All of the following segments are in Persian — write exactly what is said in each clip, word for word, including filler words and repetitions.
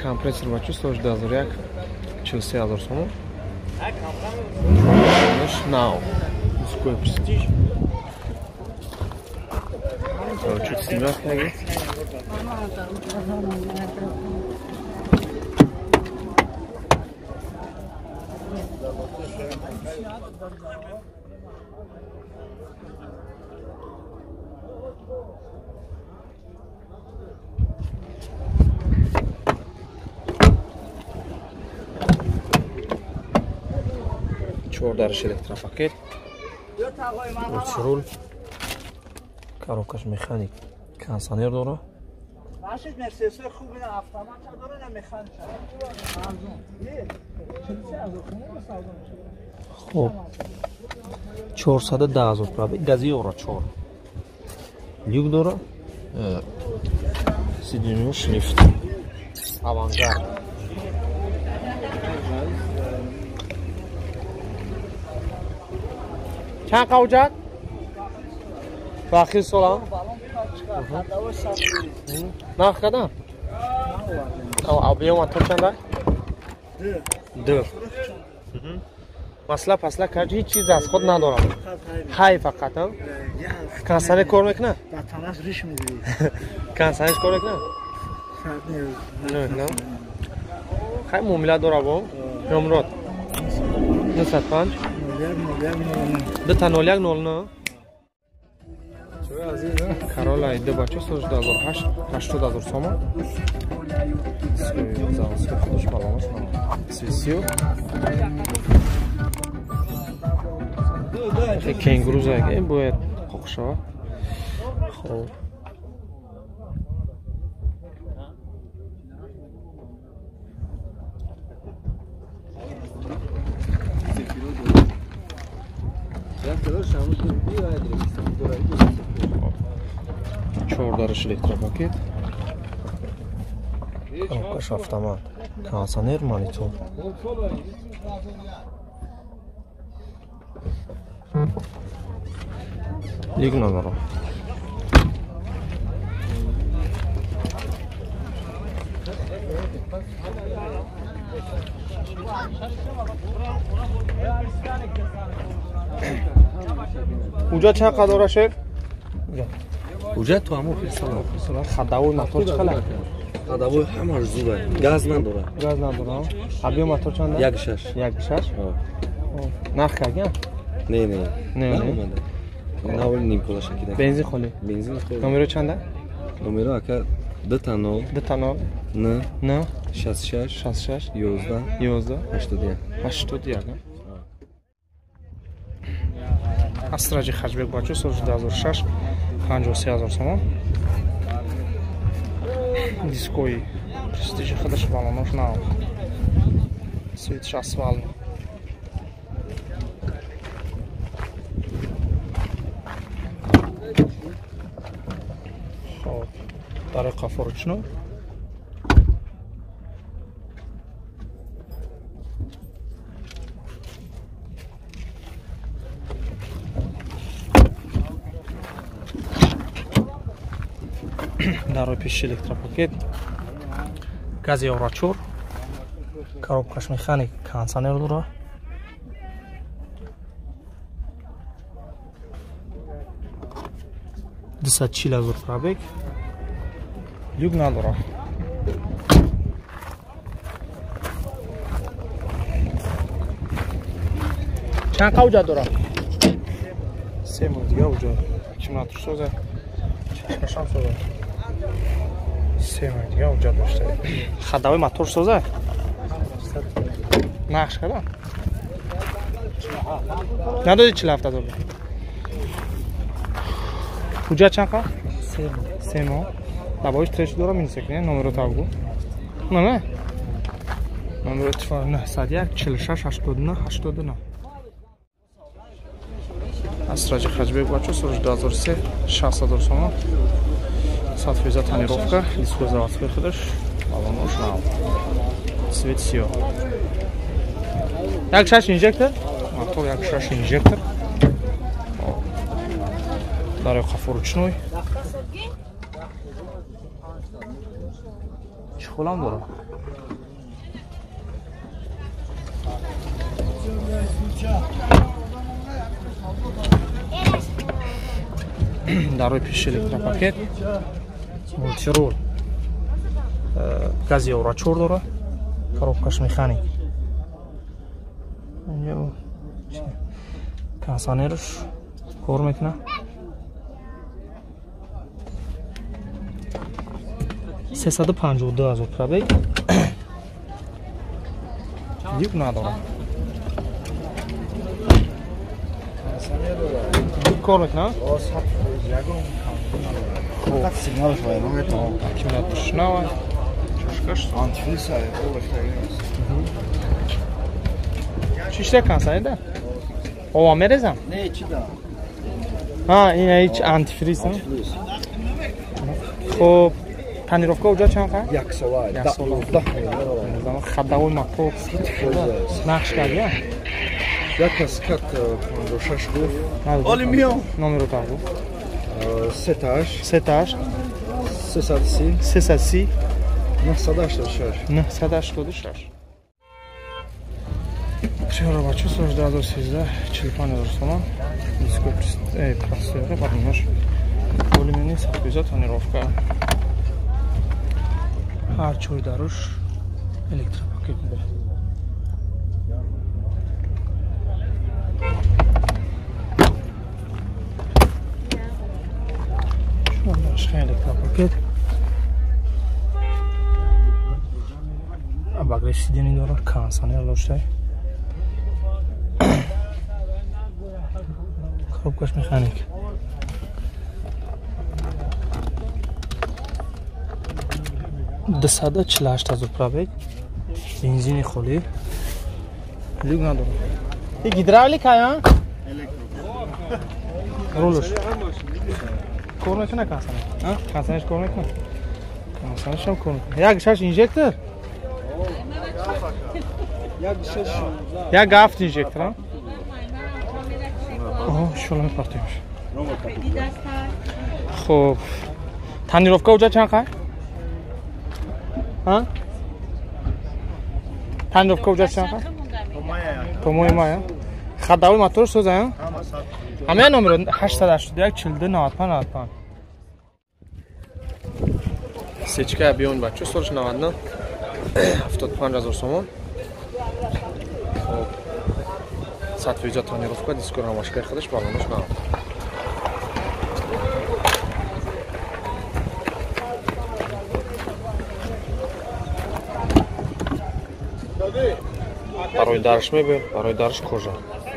компрессор бачу сош ду ҳазору як чил се ҳазор сомон. Наш нав. Диской престиж. Чуть снимать ноги. Чордарш электропакет. Руль. Коробкаш механик. Кондиционер дора. Машин Мерседес خوب اینا автомат داره نه مکانیک. خب چهارصد و ده هزار پرابه گازی اورا چهار لیوک داره سیدینوش لیفت آوانگارد چند قوجت؟ باقی سلام نه کدام؟ او او بیام تو چنده؟ دو دو مسئله پسله کردی هیچ چیز از خود ندارم های فقط هم کنسانش کار میکنه؟ بطنش ریش میگیری کنسانش کار میکنه؟ نه نه خیلی معامله داره با نمرات نصد پنج دو تا نول یک نول نه Karola ide bachcha so'z ду ҳазору ҳашт ҳаштод ҳазор сомон. Заводской худаш баланс на сессию. Кенгуру зайга бояд қоқшава. Хоб. чордарш электропакет, коробкаш автомат, кондиционер, монитор. یک نمره. اونجا چند قداره شد؟ اونجا تو همون فرسالم فرسالم خداوی موتور چقدر؟ خداوی همش زوده گاز نداره گاز نداره؟ ابی موتور چنده؟ یک شش یک شش؟ نخ کردیم؟ نه نه نه نه نه اول نیم کلا شکیده بنزین خالی بنزین خالی نمره چنده؟ نمره اکا دو تا نو دو تا نو نه نه شصت و شش شصت و شش یازده یازده هشتاد و یک هشتاد و یک استراجی خجبک بچه سال دو هزار و شش پنجاه و سه هزار سومان دیسکوی پرستیژ خودش بالانش نه سویتش اسفال خب برای قفا رچنو дарои пеши электропакет гази еврочур коробкаш механик кондиционер дора двести чил ҳазор пробег люк надора чанд қавҷа дора се мон дига уҷа кимнатр соза чашам соза се мон дига уҷа дошта хадавои мотор соза нақш када надоди чил ҳафт ҳазор уҷа чанд қа се мон лабоиш треши дора минисекне номеро тавгу наме номеро тифар наҳсад як чил шаш ҳаштод на ҳаштод на Асраҷи Хаҷбек бачо соли ду ҳазору се шаст ҳазор сомон сад фоиз тонировка диско заводской худаш балонош нав свет сиёҳ як шаш инжектор мотор як шаш инжектор дарои қафо ручной чӣ холам дора Дарои пеш электропакет мултирол гази орачор дора, коробкаш механик. Инҷо кондиционерш кор мекунад. сесад و پنجاه و دو ҳазор пробег. Юк надорад. Кор мекунад? Так сигнал вайрон это. Аккумулятор шнава. Чашкаш. Антифриз ай, Чишта кондиционер? Ова мерезам? Не, чи да. А, ин ҳеҷ антифриз. Хуб, тонировка уҷа чанд қа? Як сола. Як сола. Хаддавои мотор. Нақш кардия? Як каскат панҷоҳ и шаш гуфт. Алюминиум. Номеро так гуфт. Сетаж. Сетаж. сесад и си. сесад и си. наҳсад и ҳаштод и шаш. наҳсад и ҳаштод и шаш. Чиёра бача соли ду ҳазор и сенздаҳ чил и панҷ ҳазор сомон. Дископ э процессора барномаш. Алюминий сахтуза тонировка. Ҳар чой даруш электропакет буда. Шо электропакет. Багреш сидени дорад, кондиционер доштай. Коробкаш механик. двести чил и ҳашт ҳазор пробег. Бензини холӣ. Люк надорад. И гидравлика я? Рулш. Кор мекунад кондиционер? А? Кондиционерш кор мекунад? Кондиционерш ҳам кор мекунад. Як шаш инжектор? Як гафт инжектор, а? Оҳо, шола мепартоимш. Хуб. Тонировка уҷа чанд қа? А? Тонировка уҷа чанд қа? Помои мая. Хаддавои моторш соза? Ҳамаи номеро ҳаштсад и ҳаштод и як чил и ду навад и панҷ навад и панҷ. Сечка биён бачо солиш навад и нав. ҳафтод и панҷ ҳазор сомон. Хуб. Сатвиҷа тонировка, дискор ҳамашкаи худаш балонаш навад. Барои дарш мебел, барои дарш кожа.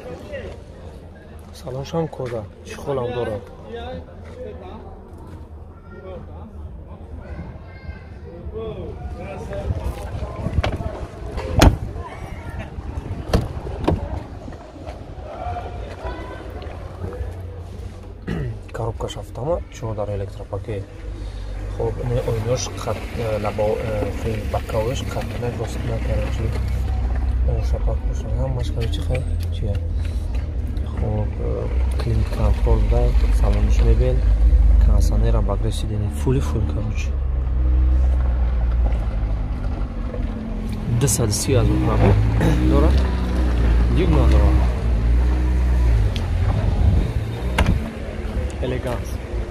Салонш ҳам кожа, чехолам дорад. Коробкаш автомат, чордар электропакет. Хуб, не ойнош хат лабо фи бакавеш хатна ростна карачи. Шапак бошад, ҳамаш карачи хай чия. Хуб, климат контрол да, салонш мебел, кондиционер ам багреш сидени фули фул карачи. двести и си ҳазор пробег дорад. Юк надорад. Элеганс.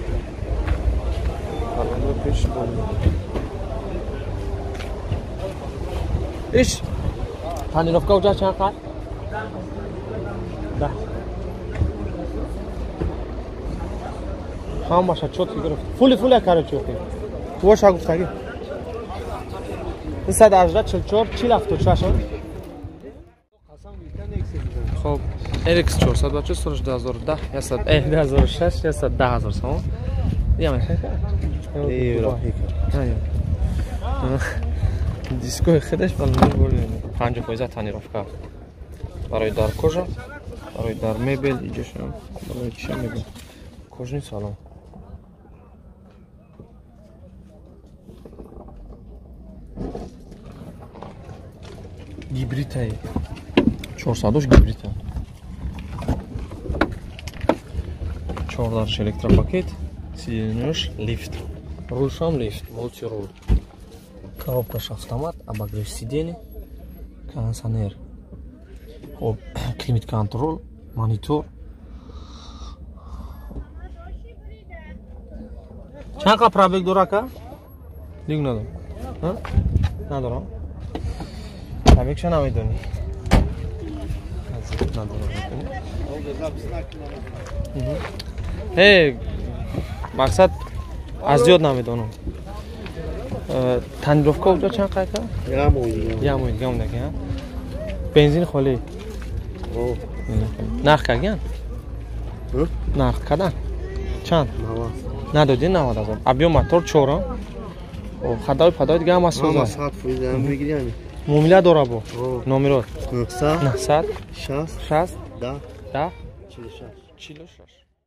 Балонро пеш болид. Иш. Тонировка уҷа чанд қа? Да. ҳамаша чотки гирифт. Фули фули каро чотки. Воша гуфтаги. двести ҳаждаҳ чил и чор чил ҳафтод и шаш. Хуб, эр икс чорсад бача солиш ду ҳазор и даҳ, ясад э ду ҳазор и шаш, ясад даҳ ҳазор сомон. Я мешака. Эйро. Дискои худаш балонаш болид. панҷоҳ фоиз тонировка. Барои дар кожа, барои дар мебел, иҷошам, барои чиша мебел. Кожни салон. Гибритай. чорсадош гибрита. чордарш электропакет, сиденёш лифт. Рулшам лифт, мултирул. коробкаш автомат, обогрев сидений, кондиционер. Хоб, климат контрол, монитор. Чанка пробег дора ка? Диг надо. А? Надо. Пробег ша намедони. Надо. Э, мақсад аз зиёд намедонам. Тонировка уҷо чанд қайка? Ям оид гам дага. Бензин холӣ. О. Нарх каган? Ҳм? Нарх кадан? Чанд? навад. Надоди навад ҳазор. Объем мотор чора. О, хадаи падои гам асоза. Мама сад фоиз ам мегирями. Муомила дора бо. Номерот. нуҳсад нуҳсад шаст шаст да да чилу шаш. чилу шаш.